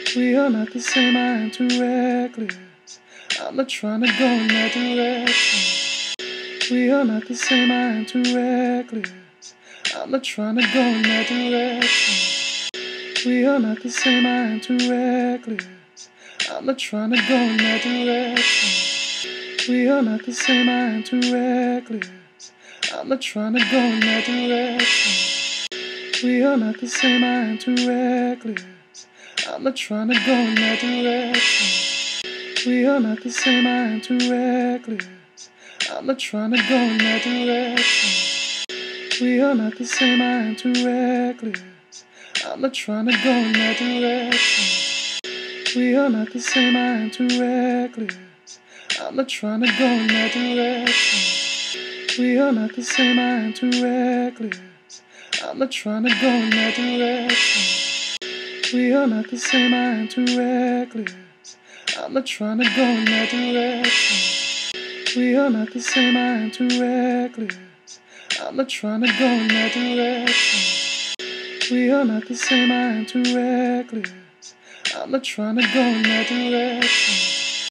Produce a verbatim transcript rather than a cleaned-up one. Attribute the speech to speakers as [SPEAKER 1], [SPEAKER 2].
[SPEAKER 1] We are not the same, I am too reckless. I'm not trying to go in that direction. We are not the same, I am too reckless. I'm not trying to go in that direction. We are not the same, I am too reckless. I'm not trying to go in that direction. We are not the same, I am too reckless. I'm not trying to go in that direction. We are not the same, I am too reckless. I'm not trying to go in that direction. We are not the same, I am too reckless. I'm not trying to go in that direction. We are not the same, I am too reckless. I'm not trying to go in that direction. We are not the same, I am too reckless. I'm not trying to go in that direction. We are not the same, I am too reckless. I'm not trying to go in that direction. We are not the same, I am too reckless. I'm not trying to go in that direction. We are not the same, I am too reckless. I'm not trying to go in that direction. We are not the same, I am too reckless. I'm not trying to go in that direction.